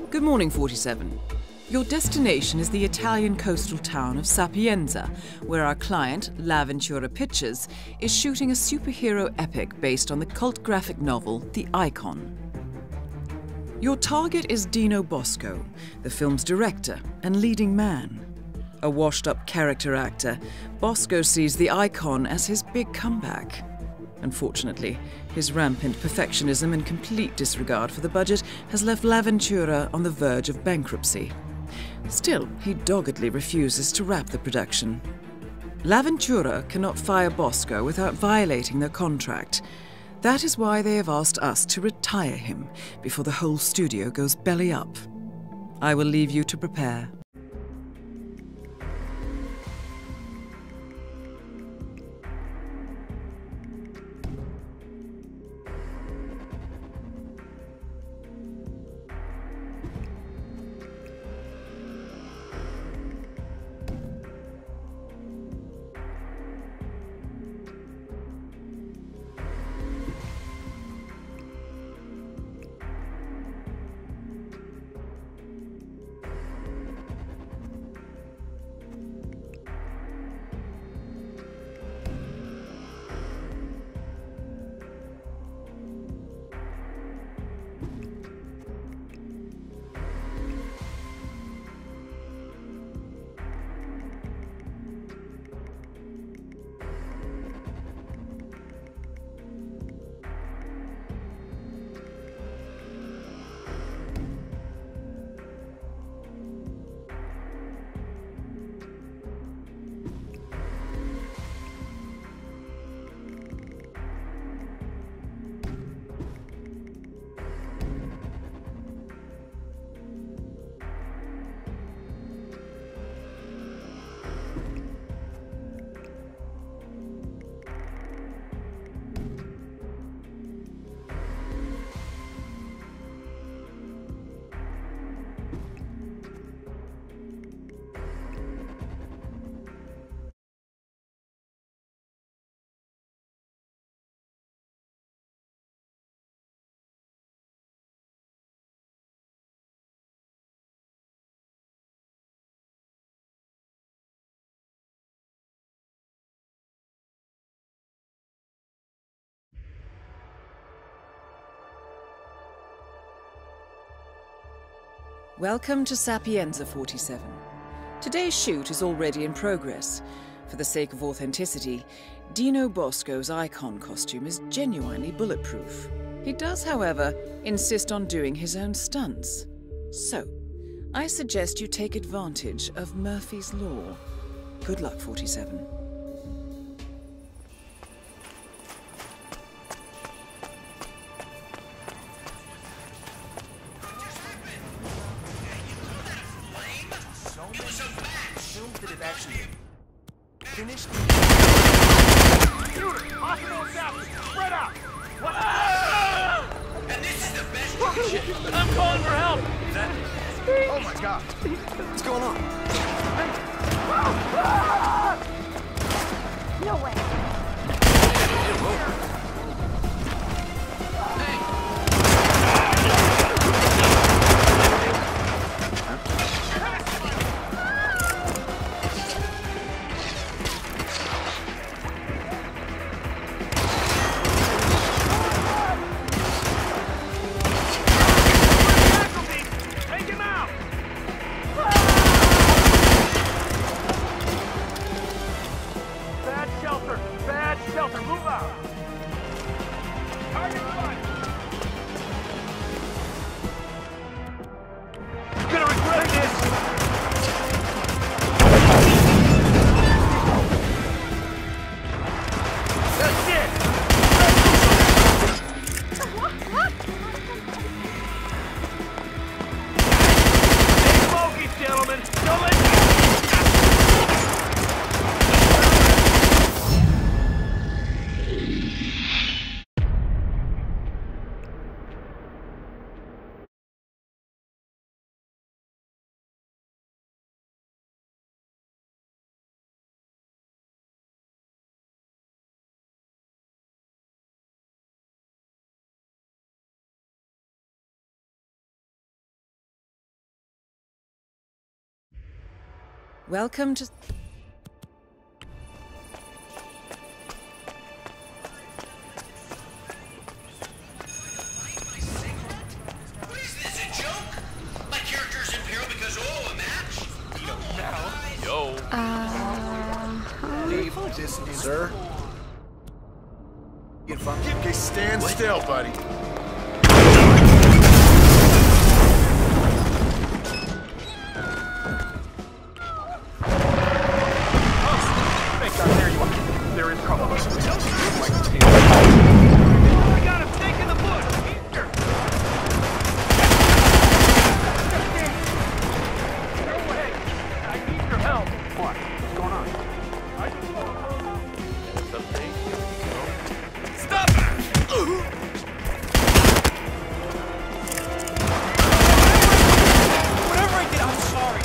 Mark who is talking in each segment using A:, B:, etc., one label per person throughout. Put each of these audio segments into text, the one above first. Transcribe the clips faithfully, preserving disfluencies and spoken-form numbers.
A: Good morning, forty-seven. Your destination is the Italian coastal town of Sapienza, where our client, L'Avventura Pictures, is shooting a superhero epic based on the cult graphic novel The Icon. Your target is Dino Bosco, the film's director and leading man. A washed-up character actor, Bosco sees The Icon as his big comeback. Unfortunately, his rampant perfectionism and complete disregard for the budget has left L'Avventura on the verge of bankruptcy. Still, he doggedly refuses to wrap the production. L'Avventura cannot fire Bosco without violating their contract. That is why they have asked us to retire him before the whole studio goes belly up. I will leave you to prepare. Welcome to Sapienza, forty-seven. Today's shoot is already in progress. For the sake of authenticity, Dino Bosco's Icon costume is genuinely bulletproof. He does, however, insist on doing his own stunts. So, I suggest you take advantage of Murphy's Law. Good luck, forty-seven.
B: Finished. Shooter, hospital south, spread out. What? Ah! And this is the best shit. I'm calling for help. Is that? Oh my God! What's going on?
C: No way.
A: Welcome to...
B: What is this, a joke? My character's in peril because, oh, a match? Come on, guys.
C: Yo.
D: Leave this, sir. Get fun. Okay, stand still, buddy.
C: There is trouble.
B: I got a snake in the bush. Here.
C: Go away. I need your help.
D: What? What's going on?
C: I just want something.
B: Stop! Whatever I did, I'm sorry.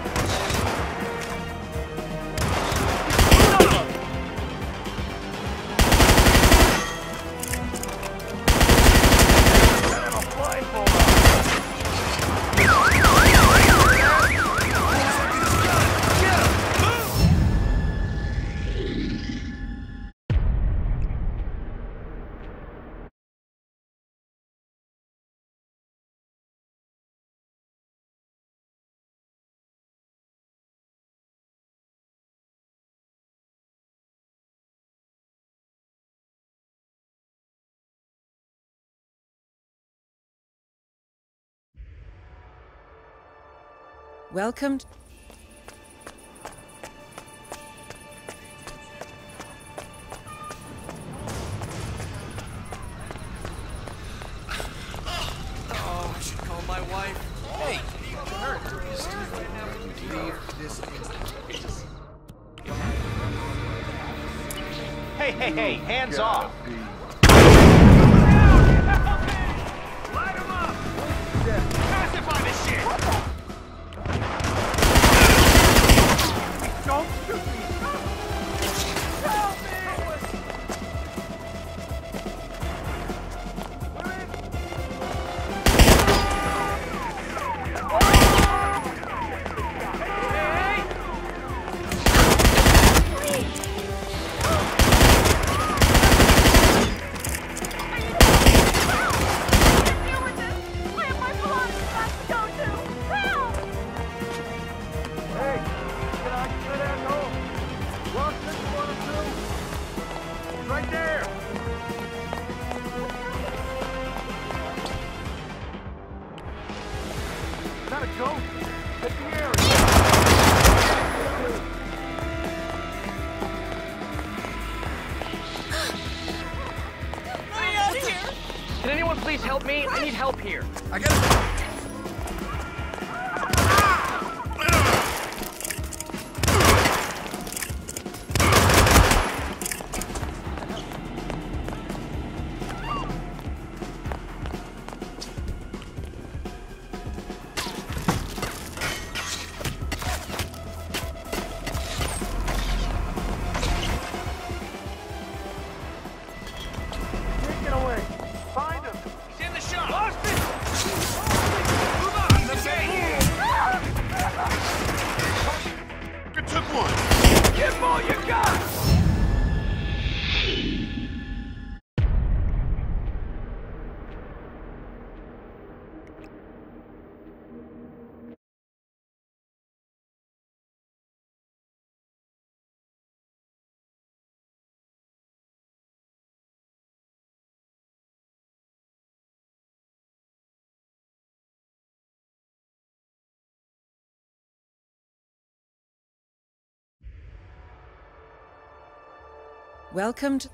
A: Welcome to...
B: Oh, I should call my wife. Hey,
D: Leave this
C: Hey, hey, hey, hands off.
B: light him up. Pacify this shit.
C: Don't shoot me.
B: Help me.
C: Right there. Is that a ghost? Hit the area.
B: Let me out of here.
E: Can anyone please help me? I need help here.
D: I gotta...
C: Take it away. Find him.
B: He's in the shop. Austin! Move on. Let's get here.
D: You took one.
B: Give him all you got.
A: Welcome to...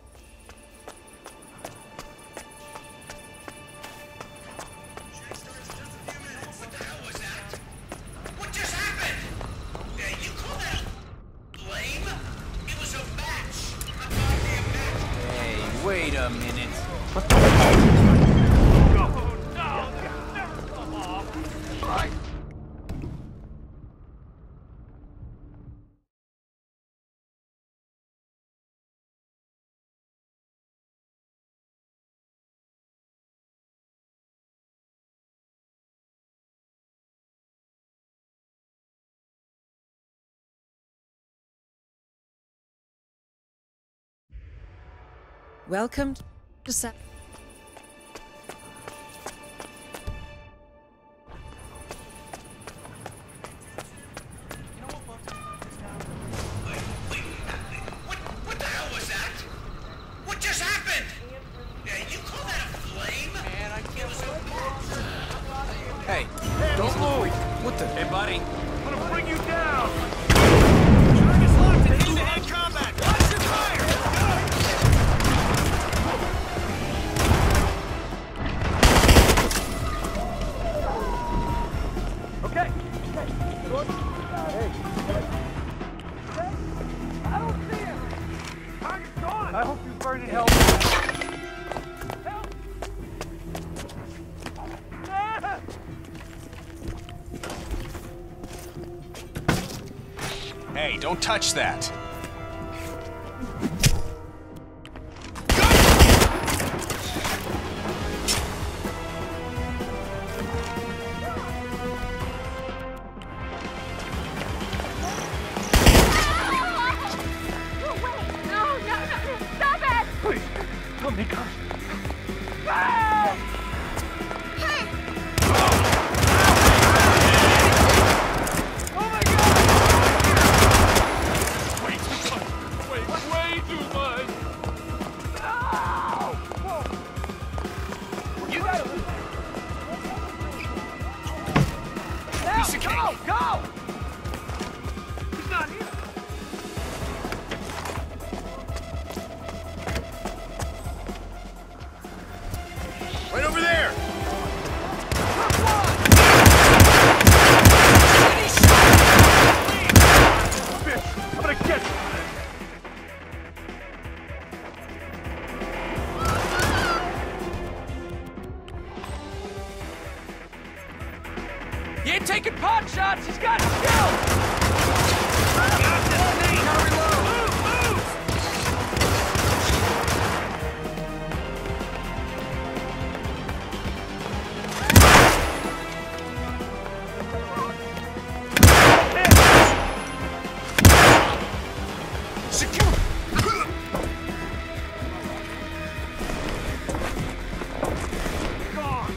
B: What the hell was that? What just happened? Uh, you call that lame? It was a match. A goddamn match.
F: Hey, wait a minute.
C: Go. No. Never come off.
D: Right.
A: Welcome to Sa-
B: What, what the hell was that? What just happened? Yeah, you call that a flame? Man, I can't
F: Hey, don't move. What the? Hey, buddy.
C: I'm gonna bring you down!
B: Target's locked in hand-to-hand combat! Watch your fire!
C: Okay. Good. Hey. I don't see him! Target's gone! I hope you burned it help. Help! Ah!
D: Hey, don't touch that.
G: No way! No, no, no! Stop it!
C: Please, let me go.
G: Hey!
C: Oh my God!
D: Way too much. Way, way too much.
C: You gotta leave.
D: Piece of
C: Go!
D: cake.
C: Go! He's not here.
D: Right over there.
C: Bitch, I'm gonna get you.
E: He ain't taking pot shots. He's got skill.
D: Secure.
C: Gone.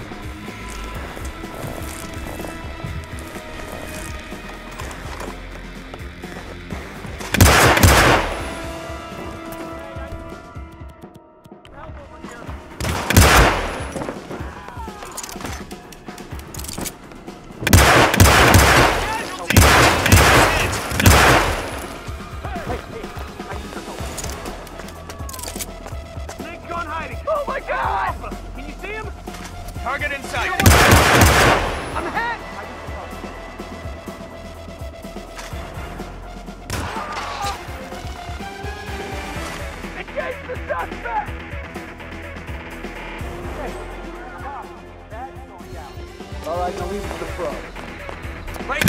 C: Snake gone hiding.
E: Oh my God!
C: Can you see him?
E: Target in sight.
C: I'm hit. Engage the suspect. All right, now leave it to the pros.
E: Right.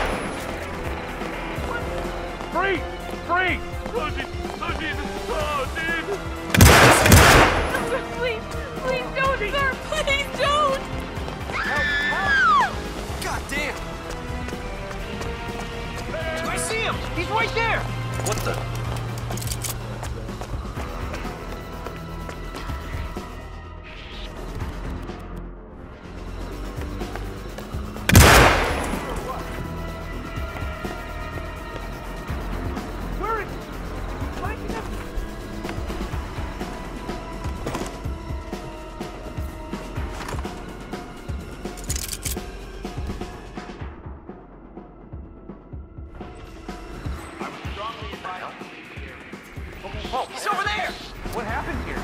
C: Free! Free! Oh, Jesus! Oh, Jesus! Oh, Jesus!
G: Please, please don't, sir! Please don't!
E: God damn. I see him. He's right there.
F: What the?
C: Where is he? Flanking him?
E: Oh, he's over there.
C: What happened here?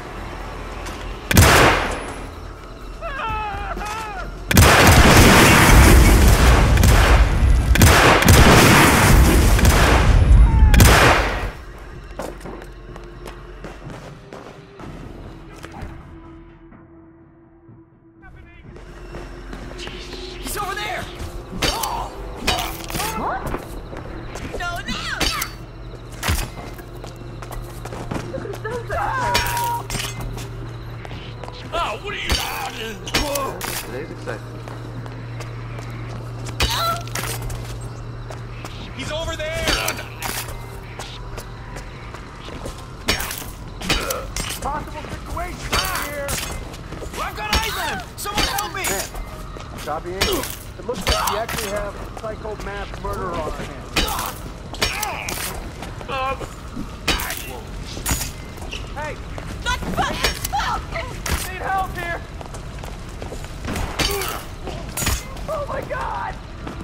E: He's over there.
G: No, no!
D: Oh, what are you doing?
C: Today's exciting.
D: He's over there.
C: Target impossible situation here.
D: I've got eyes on him! Someone help me!
C: Sapienza. It looks like we actually have a psycho mass murderer on our hands.
D: Um,
C: Hey!
E: Not help! Need help here! Oh my God!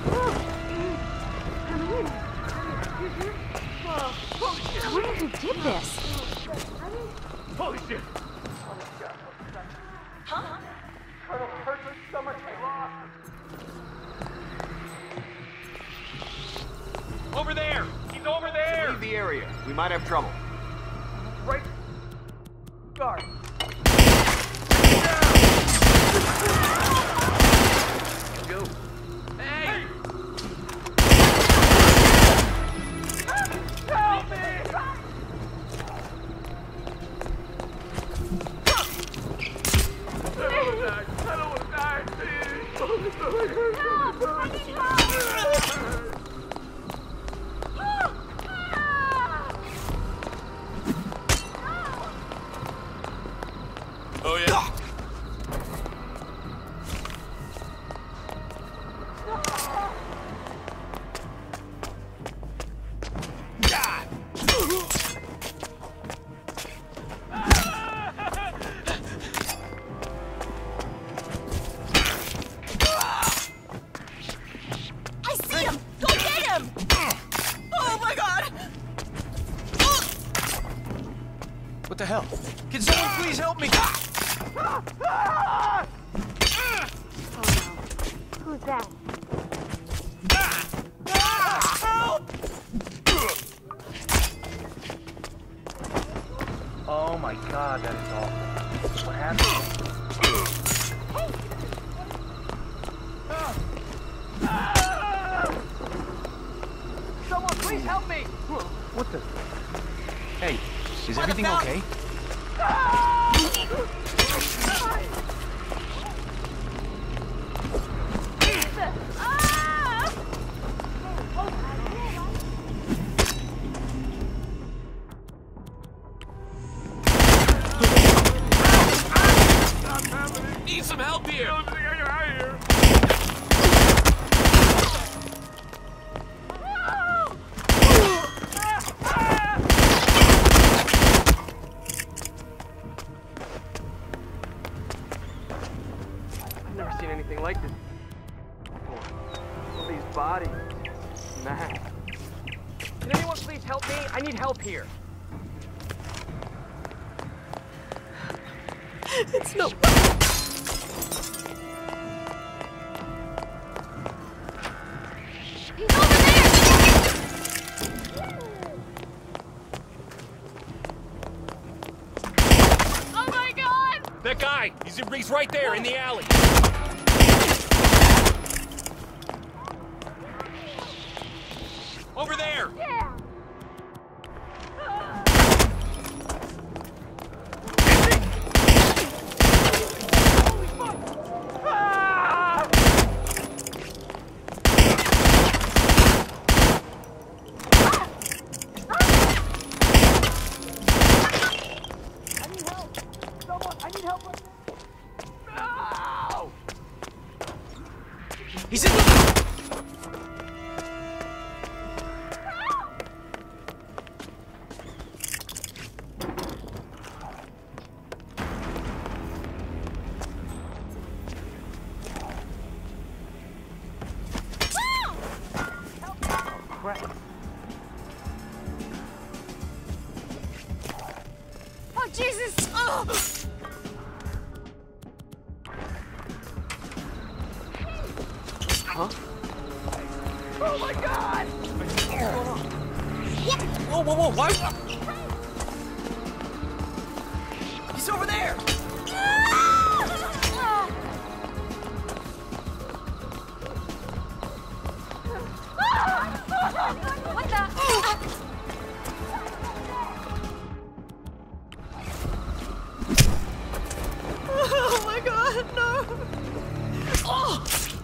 G: I wonder who did this.
C: Holy shit!
G: Huh?
C: Colonel Kirkland's stomach is lost.
D: over there! He's over there!
F: Leave the area. We might have trouble.
C: Right. Guard.
F: Go.
D: Hey!
E: Help me!
C: I don't want to die. I don't want to die.
G: Help! I need help!
D: Oh, yeah?
G: I see him! Go get him! Oh my God!
F: What the hell? Can someone please help me?
G: Oh no. Who's that?
C: Oh my God, that is awful. What happened?
E: Someone please help me!
C: What the?
F: Hey, is everything okay?
G: Ah!
D: Need some help here!
E: I've never seen anything like this. All these bodies. Man. Can anyone please help me? I need help here.
G: It's no. He's over there! Oh my God!
D: That guy! He's, he's right there in the alley! Over there!
G: Yeah!
F: He's in the...
G: Oh Jesus! Oh!
E: Huh? Oh my God!
F: What? Whoa, whoa, whoa, why? He's over there!
G: What the? Oh my God, no!
F: Oh!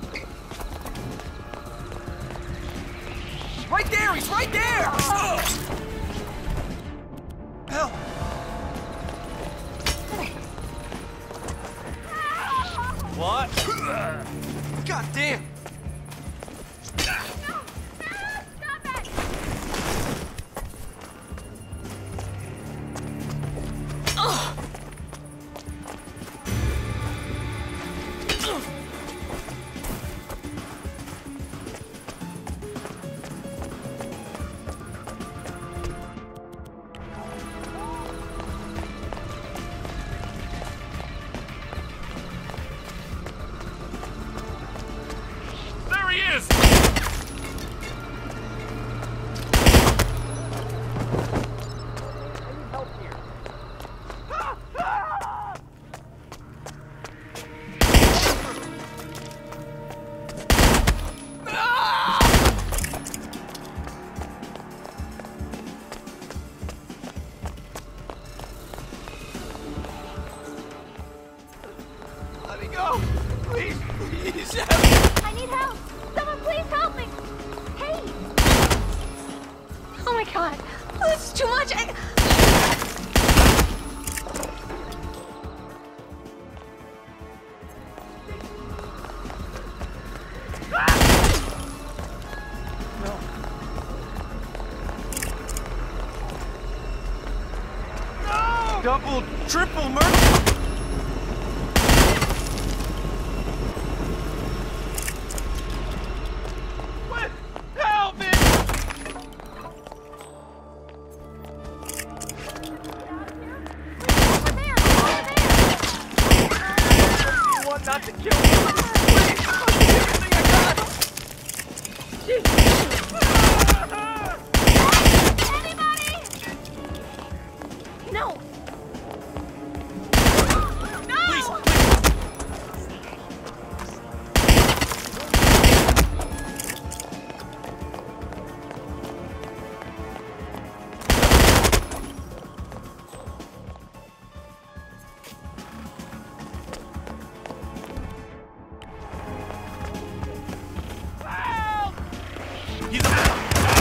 F: Right there! He's right there! Oh. Help! What? God damn!
D: There he is!
F: Let me go! Please, please help me!
G: I need help! Someone please help me! Hey! Oh my god! Oh, this is too much! I...
F: Double, triple murder! What? Help me!
G: Over there! Over there!
E: You want not to kill me? Please! I'll give you everything I got!
G: Anybody? No! No!
D: He's a...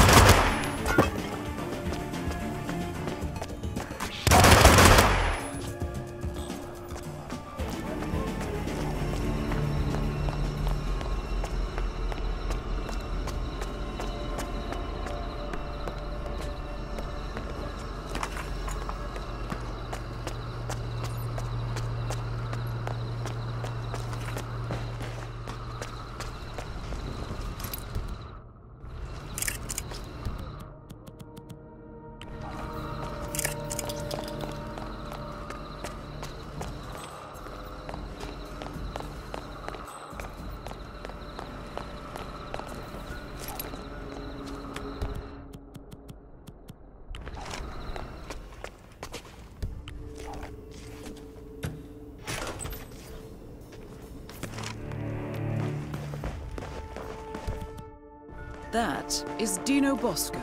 A: That is Dino Bosco.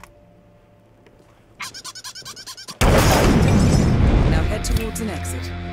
A: Now head towards an exit.